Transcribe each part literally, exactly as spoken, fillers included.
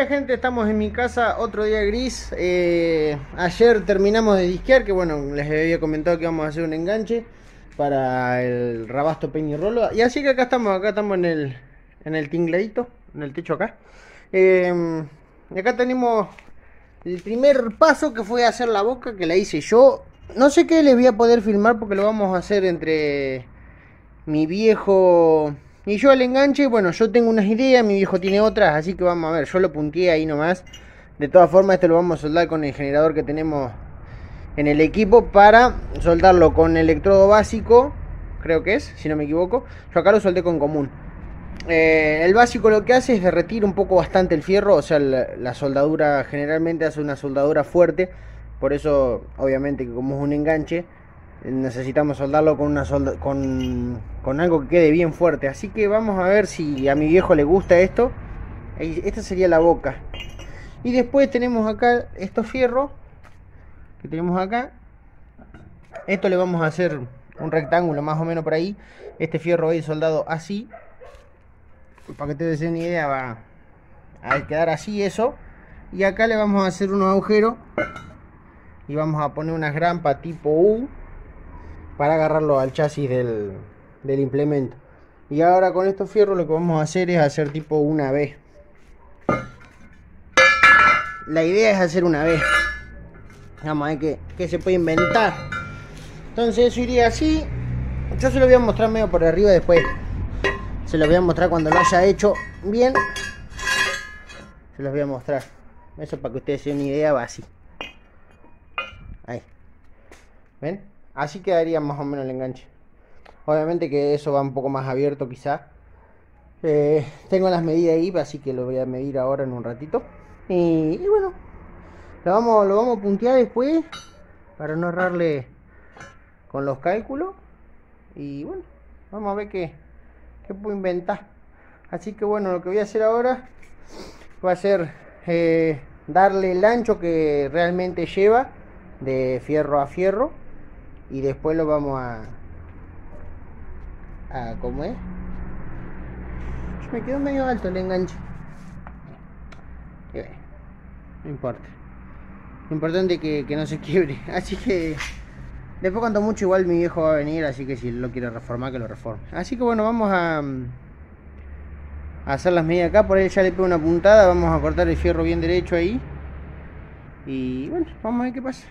día, gente, estamos en mi casa, otro día gris. eh, Ayer terminamos de disquear, que bueno, les había comentado que íbamos a hacer un enganche para el Rabasto Peñarolo. Y así que acá estamos, acá estamos en el, en el tingladito, en el techo acá. eh, Y acá tenemos el primer paso, que fue hacer la boca, que la hice yo. No sé qué les voy a poder filmar porque lo vamos a hacer entre mi viejo y yo el enganche. Bueno, yo tengo unas ideas, mi viejo tiene otras, así que vamos a ver, yo lo punteé ahí nomás. De todas formas, este lo vamos a soldar con el generador que tenemos en el equipo, para soldarlo con electrodo básico, creo que es, si no me equivoco. Yo acá lo soldé con común. Eh, el básico lo que hace es derretir un poco bastante el fierro, o sea, la, la soldadura generalmente hace una soldadura fuerte. Por eso, obviamente, que como es un enganche, necesitamos soldarlo con una solda con, con algo que quede bien fuerte. Así que vamos a ver si a mi viejo le gusta esto. Esta sería la boca. Y después tenemos acá estos fierros que tenemos acá. Esto le vamos a hacer un rectángulo más o menos por ahí. Este fierro va a ir soldado así. Para que te des una idea, va a quedar así eso. Y acá le vamos a hacer unos agujeros y vamos a poner unas grampas tipo U para agarrarlo al chasis del, del implemento. Y ahora con estos fierros lo que vamos a hacer es hacer tipo una V. La idea es hacer una V. Vamos a ver qué, qué se puede inventar. Entonces eso iría así. Yo se lo voy a mostrar medio por arriba después. Se los voy a mostrar cuando lo haya hecho bien. Se los voy a mostrar. Eso para que ustedes se den una idea, va así. Ahí. ¿Ven? Así quedaría más o menos el enganche. Obviamente que eso va un poco más abierto quizá. Eh, tengo las medidas ahí, así que lo voy a medir ahora en un ratito. Y, y bueno, lo vamos, lo vamos a puntear después para no errarle con los cálculos. Y bueno, vamos a ver qué, qué puedo inventar. Así que bueno, lo que voy a hacer ahora va a ser eh, darle el ancho que realmente lleva de fierro a fierro. Y después lo vamos a... a ¿cómo es? Me quedó medio alto el enganche. Bueno, no importa. Lo importante es que, que no se quiebre. Así que... después cuando mucho igual mi viejo va a venir. Así que si lo quiere reformar, que lo reforme. Así que bueno, vamos a... a hacer las medidas acá. Por ahí ya le pego una puntada. Vamos a cortar el fierro bien derecho ahí. Y bueno, vamos a ver qué pasa.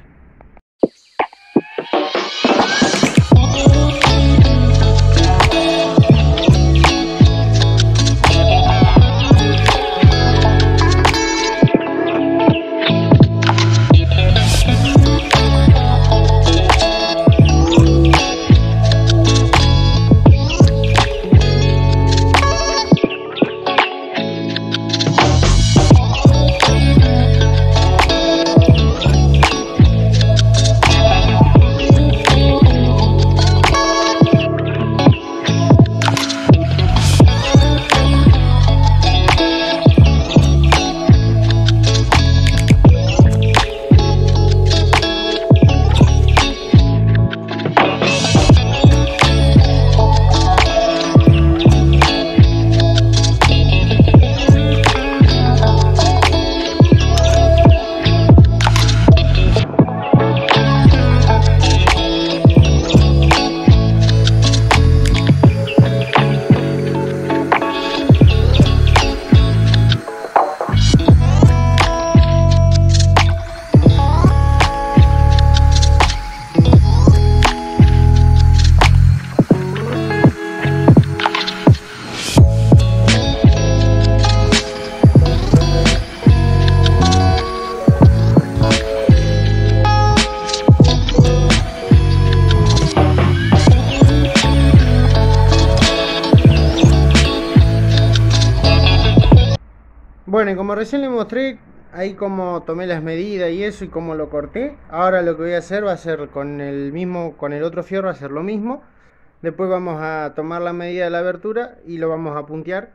Bueno, y como recién les mostré ahí cómo tomé las medidas y eso y cómo lo corté, ahora lo que voy a hacer va a ser con el mismo, con el otro fierro hacer lo mismo. Después vamos a tomar la medida de la abertura y lo vamos a puntear.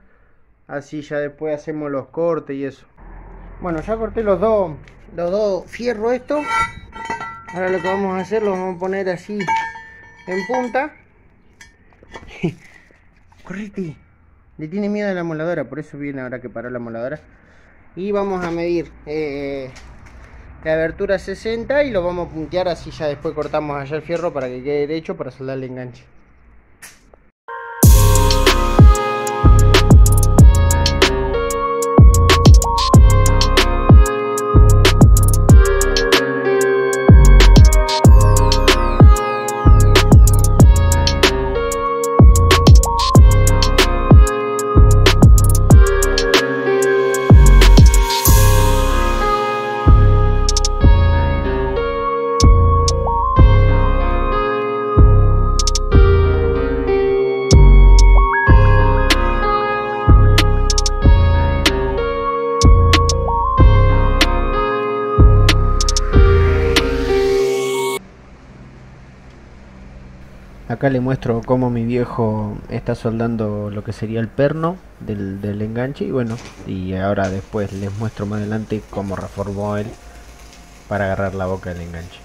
Así ya después hacemos los cortes y eso. Bueno, ya corté los dos, los dos fierros estos. Ahora lo que vamos a hacer, lo vamos a poner así en punta. Correte. Le tiene miedo a la moladora, por eso viene ahora que paró la moladora. y vamos a medir eh, la abertura sesenta y lo vamos a puntear, así ya después cortamos allá el fierro para que quede derecho para soldar el enganche. Acá le muestro cómo mi viejo está soldando lo que sería el perno del, del enganche y bueno, y ahora después les muestro más adelante cómo reformó él para agarrar la boca del enganche.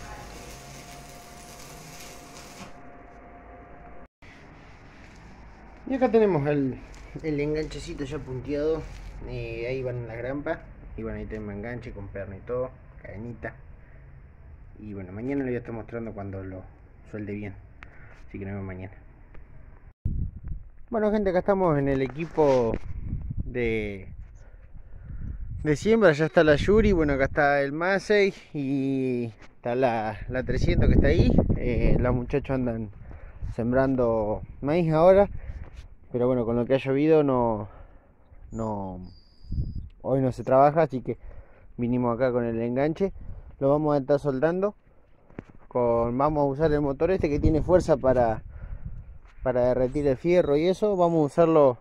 Y acá tenemos el, el enganchecito ya punteado, eh, ahí van las grampas y bueno, ahí tenemos enganche con perno y todo, cadenita. Y bueno, mañana le voy a estar mostrando cuando lo suelde bien. Así que nos vemos mañana. Bueno gente, acá estamos en el equipo de de siembra. Ya está la Yuri, bueno, acá está el Massey y está la, la trescientos que está ahí. eh, Los muchachos andan sembrando maíz ahora, pero bueno, con lo que ha llovido no, no hoy no se trabaja, así que vinimos acá con el enganche. Lo vamos a estar soldando. Con, vamos a usar el motor este que tiene fuerza para, para derretir el fierro y eso. Vamos a usar los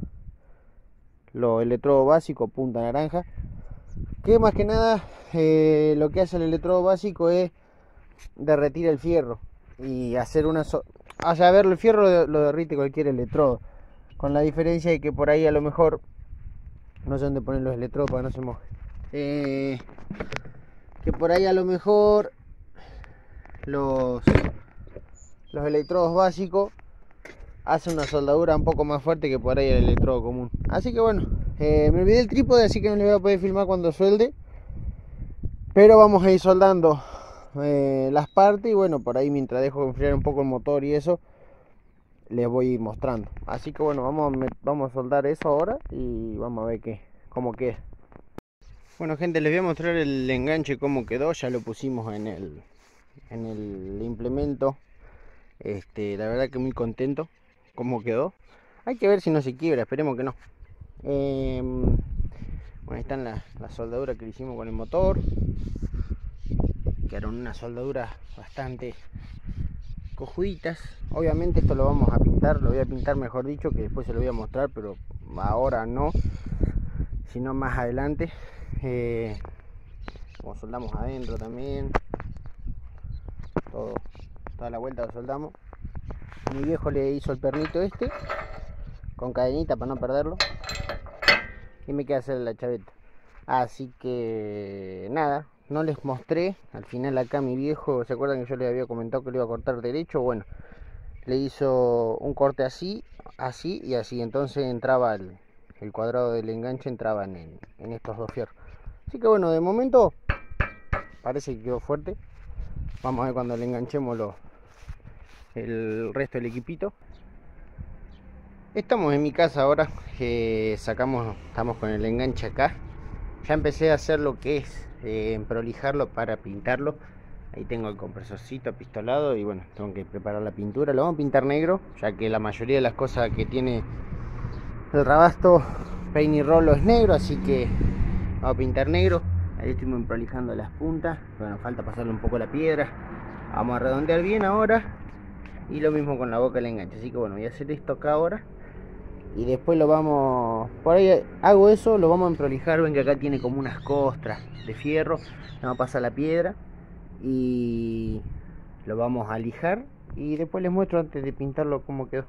lo electrodo básico punta naranja, que más que nada eh, lo que hace el electrodo básico es derretir el fierro y hacer una so o sea, a ver, el fierro lo, lo derrite cualquier electrodo, con la diferencia de que por ahí a lo mejor no sé dónde poner los electrodos para que no se moje, eh, que por ahí a lo mejor los los electrodos básicos hacen una soldadura un poco más fuerte que por ahí el electrodo común. Así que bueno, eh, me olvidé el trípode, así que no les voy a poder filmar cuando suelde, pero vamos a ir soldando eh, las partes y bueno, por ahí mientras dejo enfriar un poco el motor y eso les voy mostrando. Así que bueno, vamos a, vamos a soldar eso ahora y vamos a ver qué, cómo queda. Bueno gente, les voy a mostrar el enganche cómo quedó. Ya lo pusimos en el en el implemento. Este, la verdad que muy contento cómo quedó. Hay que ver si no se quiebra, esperemos que no. Eh, bueno, ahí están las, las soldaduras que le hicimos con el motor. Quedaron unas soldaduras bastante cojuditas. Obviamente esto lo vamos a pintar, lo voy a pintar mejor dicho, que después se lo voy a mostrar, pero ahora no, sino más adelante. Eh, como soldamos adentro también. Todo, toda la vuelta lo soldamos. Mi viejo le hizo el pernito este con cadenita para no perderlo y me queda hacer la chaveta. Así que nada, no les mostré al final acá mi viejo. ¿Se acuerdan que yo les había comentado que lo iba a cortar derecho? Bueno, le hizo un corte así, así y así. Entonces entraba el, el cuadrado del enganche, entraba en, en estos dos fierros. Así que bueno, de momento parece que quedó fuerte. Vamos a ver cuando le enganchemos los, el resto del equipito. Estamos en mi casa ahora, eh, sacamos, estamos con el enganche acá. Ya empecé a hacer lo que es eh, prolijarlo para pintarlo. Ahí tengo el compresorcito apistolado y bueno, tengo que preparar la pintura. Lo vamos a pintar negro, ya que la mayoría de las cosas que tiene el Rabasto Paint y Rollo es negro, así que vamos a pintar negro. Ahí estoy prolijando las puntas. Bueno, falta pasarle un poco la piedra. Vamos a redondear bien ahora. Y lo mismo con la boca del enganche. Así que bueno, voy a hacer esto acá ahora. Y después lo vamos... Por ahí hago eso, lo vamos a prolijar. Ven que acá tiene como unas costras de fierro. Vamos a pasar la piedra. Y lo vamos a lijar. Y después les muestro antes de pintarlo cómo quedó.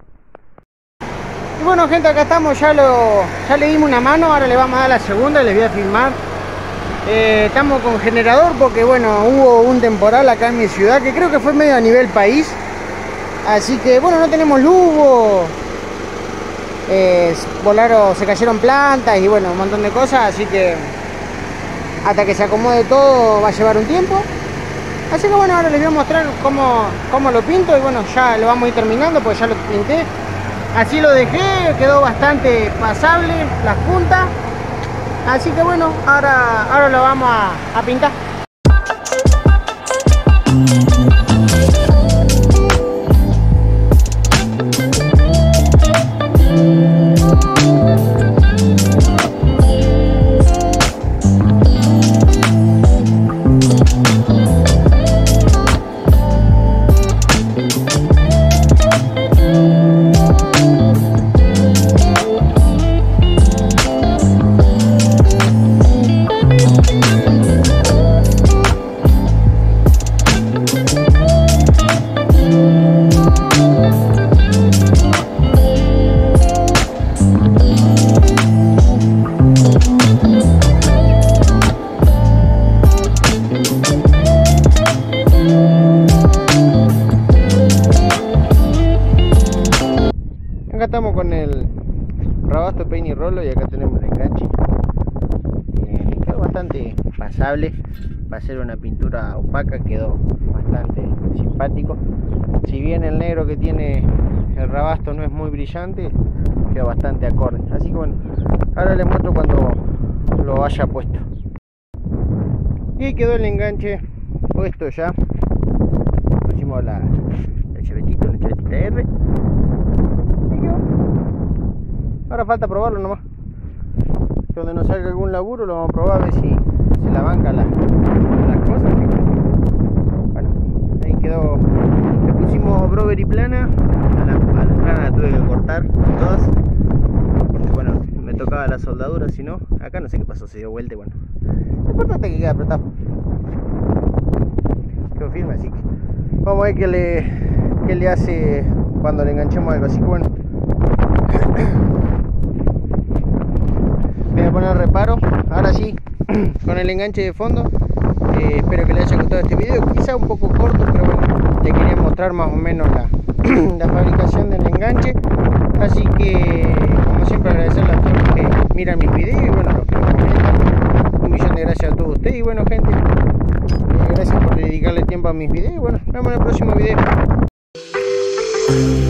Y bueno gente, acá estamos. Ya, lo, ya le dimos una mano. Ahora le vamos a dar la segunda. Les voy a filmar. Eh, estamos con generador porque bueno, hubo un temporal acá en mi ciudad que creo que fue medio a nivel país, así que bueno, no tenemos luz, hubo, eh, volaron, se cayeron plantas y bueno, un montón de cosas, así que hasta que se acomode todo va a llevar un tiempo. Así que bueno, ahora les voy a mostrar cómo, cómo lo pinto y bueno, ya lo vamos a ir terminando porque ya lo pinté. Así lo dejé, quedó bastante pasable las puntas. Así que bueno, ahora, ahora lo vamos a, a pintar. Acá estamos con el Rabasto Peine y Rollo y acá tenemos el enganche. Eh, quedó bastante pasable. Va a ser una pintura opaca, quedó bastante simpático. Si bien el negro que tiene el Rabasto no es muy brillante, quedó bastante acorde. Así que bueno, ahora les muestro cuando lo haya puesto. Y quedó el enganche puesto ya. Pusimos la, la chavetita, una chavetita R. Ahora falta probarlo nomás. Cuando nos salga algún laburo lo vamos a probar a ver si se la banca la, las cosas. Bueno, ahí quedó. Le pusimos brover y plana. A la, a la plana la tuve que cortar todas. Porque bueno, me tocaba la soldadura, si no, acá no sé qué pasó, se dio vuelta y bueno. Lo importante es que quede apretado. Quedó firme, así que vamos a ver qué le, qué le hace cuando le enganchemos algo, así que bueno. Voy a poner reparo, ahora sí, con el enganche de fondo. eh, Espero que les haya gustado este video, quizá un poco corto, pero bueno, les quería mostrar más o menos la, la fabricación del enganche. Así que, como siempre, agradecerles a todos los que miran mis videos y bueno, los que me comentan. Un millón de gracias a todos ustedes y bueno, gente, eh, gracias por dedicarle tiempo a mis videos y bueno, nos vemos en el próximo video.